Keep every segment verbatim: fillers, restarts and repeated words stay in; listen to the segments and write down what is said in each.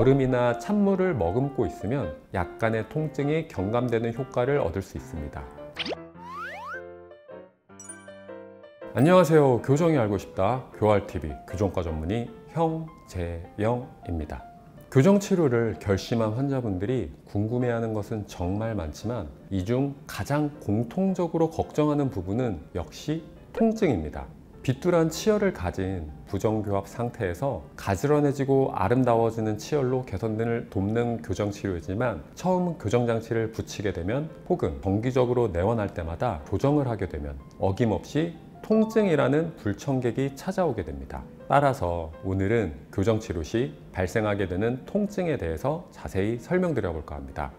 얼음이나 찬물을 머금고 있으면 약간의 통증이 경감되는 효과를 얻을 수 있습니다. 안녕하세요. 교정이 알고 싶다 교알티비 교정과 전문의 형재영입니다. 교정치료를 결심한 환자분들이 궁금해하는 것은 정말 많지만 이 중 가장 공통적으로 걱정하는 부분은 역시 통증입니다. 비뚤한 치열을 가진 부정교합 상태에서 가지런해지고 아름다워지는 치열로 개선을 돕는 교정치료이지만 처음 교정장치를 붙이게 되면 혹은 정기적으로 내원할 때마다 조정을 하게 되면 어김없이 통증이라는 불청객이 찾아오게 됩니다. 따라서 오늘은 교정치료 시 발생하게 되는 통증에 대해서 자세히 설명드려 볼까 합니다.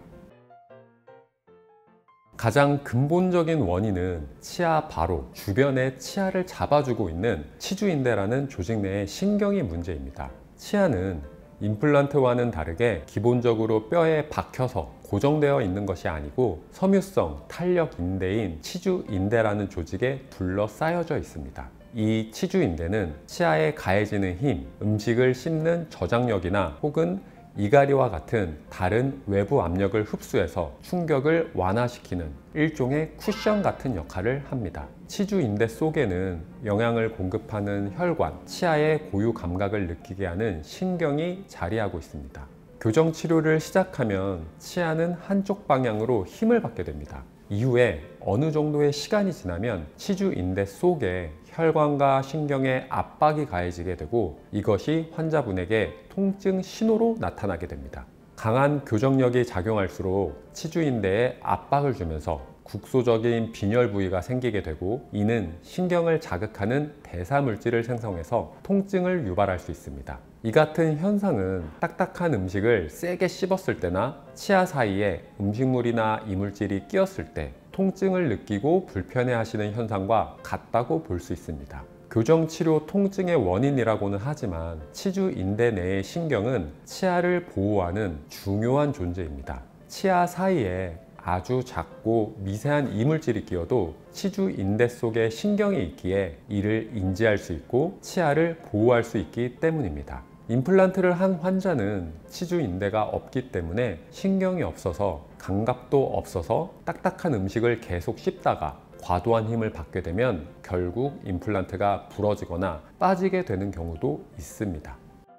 가장 근본적인 원인은 치아 바로 주변의 치아를 잡아주고 있는 치주인대라는 조직 내의 신경이 문제입니다. 치아는 임플란트와는 다르게 기본적으로 뼈에 박혀서 고정되어 있는 것이 아니고 섬유성 탄력 인대인 치주인대라는 조직에 둘러싸여져 있습니다. 이 치주인대는 치아에 가해지는 힘, 음식을 씹는 저장력이나 혹은 이갈이와 같은 다른 외부 압력을 흡수해서 충격을 완화시키는 일종의 쿠션 같은 역할을 합니다. 치주인대 속에는 영양을 공급하는 혈관, 치아의 고유 감각을 느끼게 하는 신경이 자리하고 있습니다. 교정치료를 시작하면 치아는 한쪽 방향으로 힘을 받게 됩니다. 이후에 어느 정도의 시간이 지나면 치주인대 속에 혈관과 신경에 압박이 가해지게 되고 이것이 환자분에게 통증 신호로 나타나게 됩니다. 강한 교정력이 작용할수록 치주인대에 압박을 주면서 국소적인 빈혈 부위가 생기게 되고 이는 신경을 자극하는 대사물질을 생성해서 통증을 유발할 수 있습니다. 이 같은 현상은 딱딱한 음식을 세게 씹었을 때나 치아 사이에 음식물이나 이물질이 끼었을 때 통증을 느끼고 불편해 하시는 현상과 같다고 볼 수 있습니다. 교정치료 통증의 원인이라고는 하지만 치주인대 내의 신경은 치아를 보호하는 중요한 존재입니다. 치아 사이에 아주 작고 미세한 이물질이 끼어도 치주인대 속에 신경이 있기에 이를 인지할 수 있고 치아를 보호할 수 있기 때문입니다. 임플란트를 한 환자는 치주인대가 없기 때문에 신경이 없어서 감각도 없어서 딱딱한 음식을 계속 씹다가 과도한 힘을 받게 되면 결국 임플란트가 부러지거나 빠지게 되는 경우도 있습니다.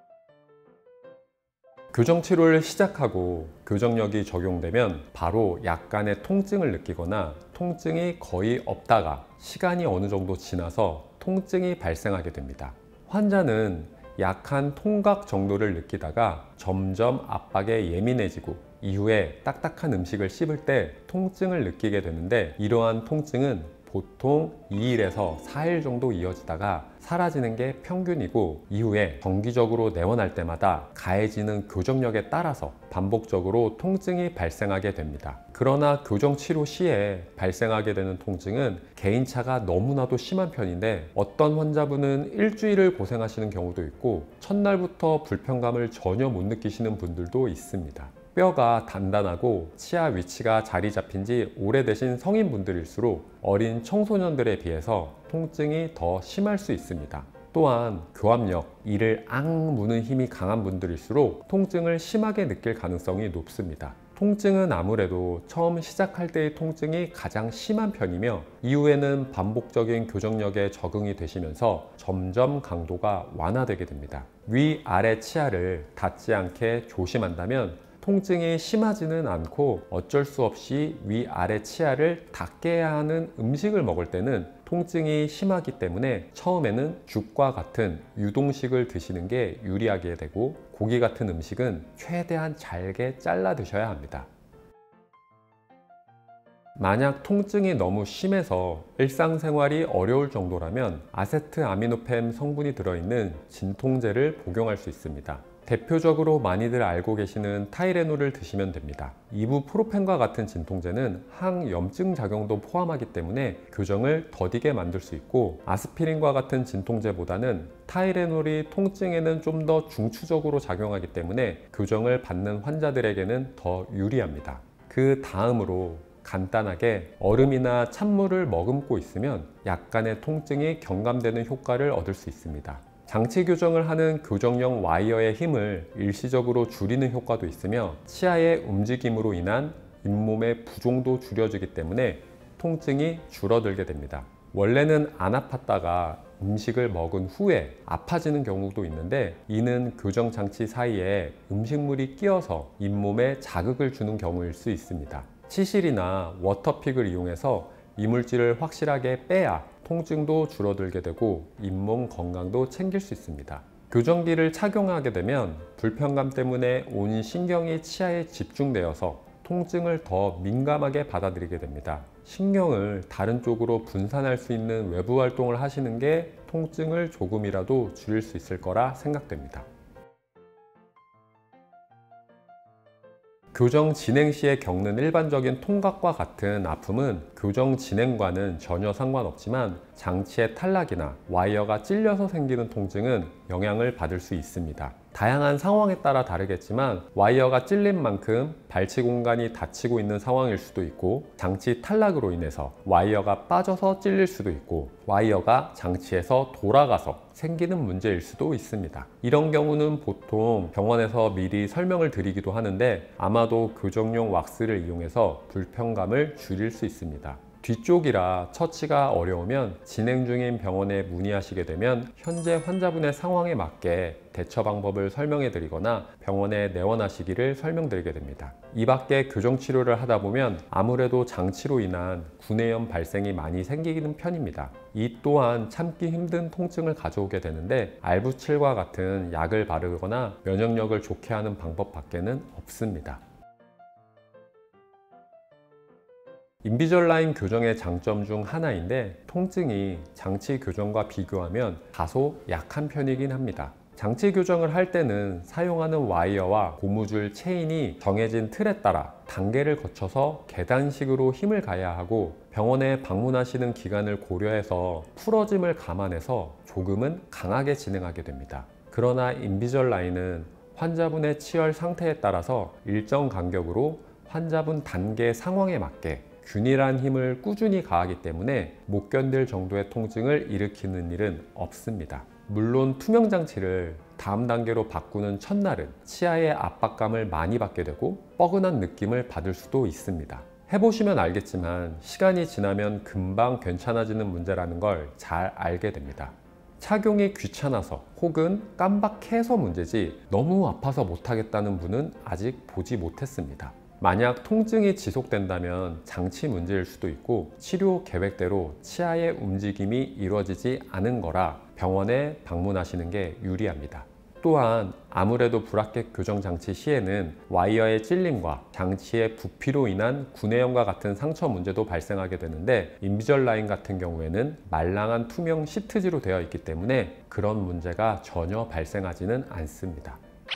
교정치료를 시작하고 교정력이 적용되면 바로 약간의 통증을 느끼거나 통증이 거의 없다가 시간이 어느 정도 지나서 통증이 발생하게 됩니다. 환자는 약한 통각 정도를 느끼다가 점점 압박에 예민해지고 이후에 딱딱한 음식을 씹을 때 통증을 느끼게 되는데 이러한 통증은 보통 이 일에서 사 일 정도 이어지다가 사라지는 게 평균이고 이후에 정기적으로 내원할 때마다 가해지는 교정력에 따라서 반복적으로 통증이 발생하게 됩니다. 그러나 교정치료 시에 발생하게 되는 통증은 개인차가 너무나도 심한 편인데 어떤 환자분은 일주일을 고생하시는 경우도 있고 첫날부터 불편감을 전혀 못 느끼시는 분들도 있습니다. 뼈가 단단하고 치아 위치가 자리 잡힌 지 오래되신 성인분들일수록 어린 청소년들에 비해서 통증이 더 심할 수 있습니다. 또한 교합력, 이를 앙 무는 힘이 강한 분들일수록 통증을 심하게 느낄 가능성이 높습니다. 통증은 아무래도 처음 시작할 때의 통증이 가장 심한 편이며 이후에는 반복적인 교정력에 적응이 되시면서 점점 강도가 완화되게 됩니다. 위아래 치아를 닿지 않게 조심한다면 통증이 심하지는 않고 어쩔 수 없이 위아래 치아를 닿게 해야 하는 음식을 먹을 때는 통증이 심하기 때문에 처음에는 죽과 같은 유동식을 드시는 게 유리하게 되고 고기 같은 음식은 최대한 잘게 잘라 드셔야 합니다. 만약 통증이 너무 심해서 일상생활이 어려울 정도라면 아세트아미노펜 성분이 들어있는 진통제를 복용할 수 있습니다. 대표적으로 많이들 알고 계시는 타이레놀을 드시면 됩니다. 이부프로펜과 같은 진통제는 항염증 작용도 포함하기 때문에 교정을 더디게 만들 수 있고 아스피린과 같은 진통제보다는 타이레놀이 통증에는 좀 더 중추적으로 작용하기 때문에 교정을 받는 환자들에게는 더 유리합니다. 그 다음으로 간단하게 얼음이나 찬물을 머금고 있으면 약간의 통증이 경감되는 효과를 얻을 수 있습니다. 장치 교정을 하는 교정용 와이어의 힘을 일시적으로 줄이는 효과도 있으며 치아의 움직임으로 인한 잇몸의 부종도 줄여주기 때문에 통증이 줄어들게 됩니다. 원래는 안 아팠다가 음식을 먹은 후에 아파지는 경우도 있는데, 이는 교정 장치 사이에 음식물이 끼어서 잇몸에 자극을 주는 경우일 수 있습니다. 치실이나 워터픽을 이용해서 이물질을 확실하게 빼야 통증도 줄어들게 되고 잇몸 건강도 챙길 수 있습니다. 교정기를 착용하게 되면 불편감 때문에 온 신경이 치아에 집중되어서 통증을 더 민감하게 받아들이게 됩니다. 신경을 다른 쪽으로 분산할 수 있는 외부 활동을 하시는 게 통증을 조금이라도 줄일 수 있을 거라 생각됩니다. 교정 진행 시에 겪는 일반적인 통각과 같은 아픔은 교정 진행과는 전혀 상관없지만, 장치의 탈락이나 와이어가 찔려서 생기는 통증은 영향을 받을 수 있습니다. 다양한 상황에 따라 다르겠지만 와이어가 찔린 만큼 발치 공간이 닫히고 있는 상황일 수도 있고, 장치 탈락으로 인해서 와이어가 빠져서 찔릴 수도 있고, 와이어가 장치에서 돌아가서 생기는 문제일 수도 있습니다. 이런 경우는 보통 병원에서 미리 설명을 드리기도 하는데, 아마도 교정용 왁스를 이용해서 불편감을 줄일 수 있습니다. 뒤쪽이라 처치가 어려우면 진행 중인 병원에 문의하시게 되면 현재 환자분의 상황에 맞게 대처 방법을 설명해 드리거나 병원에 내원하시기를 설명드리게 됩니다. 이 밖에 교정 치료를 하다 보면 아무래도 장치로 인한 구내염 발생이 많이 생기는 편입니다. 이 또한 참기 힘든 통증을 가져오게 되는데, 알부칠과 같은 약을 바르거나 면역력을 좋게 하는 방법 밖에는 없습니다. 인비절라인 교정의 장점 중 하나인데, 통증이 장치 교정과 비교하면 다소 약한 편이긴 합니다. 장치 교정을 할 때는 사용하는 와이어와 고무줄 체인이 정해진 틀에 따라 단계를 거쳐서 계단식으로 힘을 가해야 하고, 병원에 방문하시는 기간을 고려해서 풀어짐을 감안해서 조금은 강하게 진행하게 됩니다. 그러나 인비절라인은 환자분의 치열 상태에 따라서 일정 간격으로 환자분 단계 상황에 맞게 균일한 힘을 꾸준히 가하기 때문에 못 견딜 정도의 통증을 일으키는 일은 없습니다. 물론 투명 장치를 다음 단계로 바꾸는 첫날은 치아의 압박감을 많이 받게 되고 뻐근한 느낌을 받을 수도 있습니다. 해보시면 알겠지만 시간이 지나면 금방 괜찮아지는 문제라는 걸 잘 알게 됩니다. 착용이 귀찮아서 혹은 깜박해서 문제지 너무 아파서 못하겠다는 분은 아직 보지 못했습니다. 만약 통증이 지속된다면 장치 문제일 수도 있고, 치료 계획대로 치아의 움직임이 이루어지지 않은 거라 병원에 방문하시는 게 유리합니다. 또한 아무래도 불합격 교정 장치 시에는 와이어의 찔림과 장치의 부피로 인한 구내염과 같은 상처 문제도 발생하게 되는데, 인비절라인 같은 경우에는 말랑한 투명 시트지로 되어 있기 때문에 그런 문제가 전혀 발생하지는 않습니다.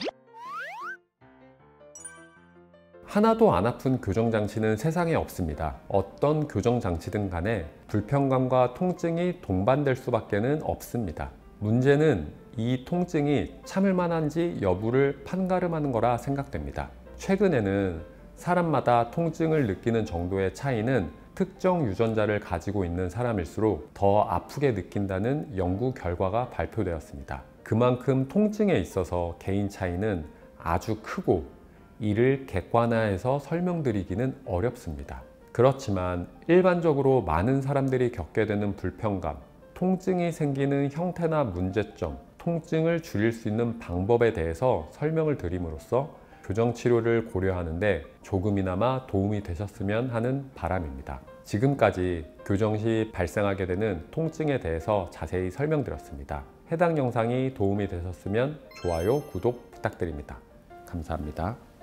하나도 안 아픈 교정장치는 세상에 없습니다. 어떤 교정장치든 간에 불편감과 통증이 동반될 수밖에 없습니다. 문제는 이 통증이 참을 만한지 여부를 판가름하는 거라 생각됩니다. 최근에는 사람마다 통증을 느끼는 정도의 차이는 특정 유전자를 가지고 있는 사람일수록 더 아프게 느낀다는 연구 결과가 발표되었습니다. 그만큼 통증에 있어서 개인 차이는 아주 크고 이를 객관화해서 설명드리기는 어렵습니다. 그렇지만 일반적으로 많은 사람들이 겪게 되는 불편감, 통증이 생기는 형태나 문제점, 통증을 줄일 수 있는 방법에 대해서 설명을 드림으로써 교정 치료를 고려하는데 조금이나마 도움이 되셨으면 하는 바람입니다. 지금까지 교정 시 발생하게 되는 통증에 대해서 자세히 설명드렸습니다. 해당 영상이 도움이 되셨으면 좋아요, 구독 부탁드립니다. 감사합니다.